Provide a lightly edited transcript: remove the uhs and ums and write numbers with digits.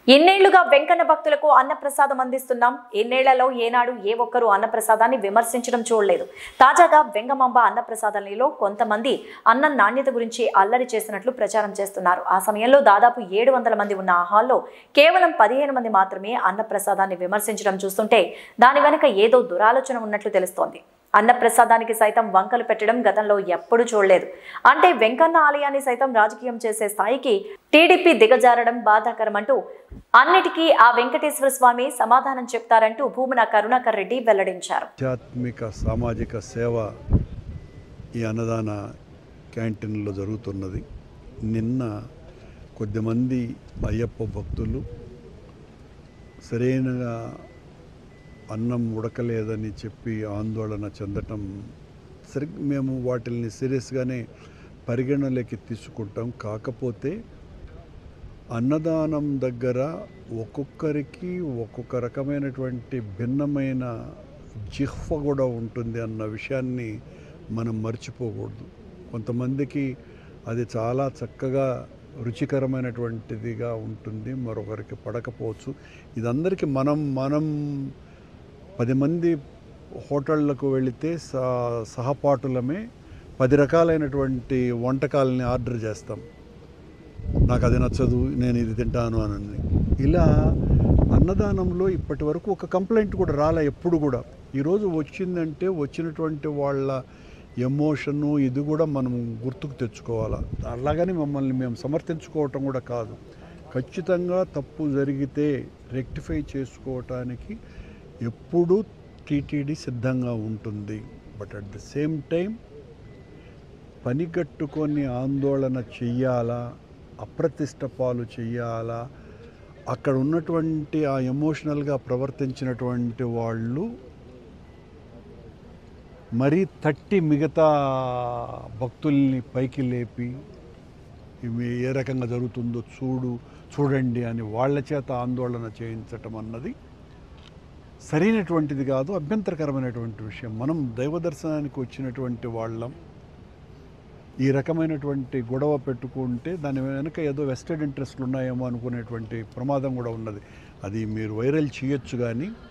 ఎన్నేళ్లుగా వెంకన్న భక్తులకు అన్నప్రసాదం అందిస్తున్నాం. ఎన్నేళ్లలో ఏనాడు ఏ ఒక్కరూ అన్నప్రసాదాన్ని విమర్శించడం చూడలేదు. తాజాగా వెంగమాంబ అన్నప్రసాదంలో కొంతమంది అన్నం నాణ్యత గురించి అల్లరి చేసినట్లు ప్రచారం చేస్తున్నారు. ఆ సమయంలో దాదాపు 700 మంది ఉన్న ఆ హాల్లో కేవలం 15 మంది మాత్రమే అన్నప్రసాదాన్ని విమర్శించడం చూస్తుంటే దాని వెనుక ఏదో దురాలోచన ఉన్నట్లు తెలుస్తోంది. అన్నప్రసాదానికి సైతం వంకలు పెట్టడం గతంలో ఎప్పుడూ చూడలేదు. అంటే వెంకన్న ఆలయాన్ని సైతం రాజకీయం చేసే స్థాయికి టీడీపీ దిగజారడం బాధాకరమంటూ అన్నిటికీ ఆ వెంకటేశ్వర స్వామి సమాధానం చెప్తారంటూ భూమన కరుణాకర్ రెడ్డి వెల్లడించారు. ఆధ్యాత్మిక సామాజిక సేవ ఈ అన్నదాన క్యాంటీన్లో జరుగుతున్నది. నిన్న కొద్దిమంది అయ్యప్ప భక్తులు సరైన అన్నం ఉడకలేదని చెప్పి ఆందోళన చెందటం మేము వాటిని సీరియస్గానే పరిగణలోకి తీసుకుంటాం. కాకపోతే అన్నదానం దగ్గర ఒక్కొక్కరికి ఒక్కొక్క రకమైనటువంటి భిన్నమైన జిహ్వ కూడా ఉంటుంది అన్న విషయాన్ని మనం మర్చిపోకూడదు. కొంతమందికి అది చాలా చక్కగా రుచికరమైనటువంటిదిగా ఉంటుంది, మరొకరికి పడకపోవచ్చు. ఇదందరికీ మనం 10 మంది హోటళ్లకు వెళితే సహపాఠులమే 10 రకాలైనటువంటి వంటకాలని ఆర్డర్ చేస్తాం. నాకు అది నచ్చదు, నేను ఇది తింటాను అని. ఇలా అన్నదానంలో ఇప్పటి వరకు ఒక కంప్లైంట్ కూడా రాలే ఎప్పుడు కూడా. ఈరోజు వచ్చిందంటే వచ్చినటువంటి వాళ్ళ ఎమోషను ఇది కూడా మనం గుర్తుకు తెచ్చుకోవాలా. అలాగని మమ్మల్ని మేము సమర్థించుకోవటం కూడా కాదు. ఖచ్చితంగా తప్పు జరిగితే రెక్టిఫై చేసుకోవటానికి ఎప్పుడూ టీటీడీ సిద్ధంగా ఉంటుంది. But at the same time పనిగట్టుకొని ఆందోళన చెయ్యాలా, అప్రతిష్ట పాలు చెయ్యాలా, అక్కడ ఉన్నటువంటి ఆ ఎమోషనల్గా ప్రవర్తించినటువంటి వాళ్ళు మరీ తట్టి మిగతా భక్తుల్ని పైకి లేపి ఇవి ఏ రకంగా జరుగుతుందో చూడండి అని వాళ్ళ చేత ఆందోళన చేయించటం అన్నది సరైనటువంటిది కాదు, అభ్యంతరకరమైనటువంటి విషయం. మనం దైవ దర్శనానికి వచ్చినటువంటి వాళ్ళం ఈ రకమైనటువంటి గొడవ పెట్టుకుంటే దాని వెనుక ఏదో వెస్టెడ్ ఇంట్రెస్ట్లు ఉన్నాయేమో అనుకునేటువంటి ప్రమాదం కూడా ఉన్నది. అది మీరు వైరల్ చేయొచ్చు కానీ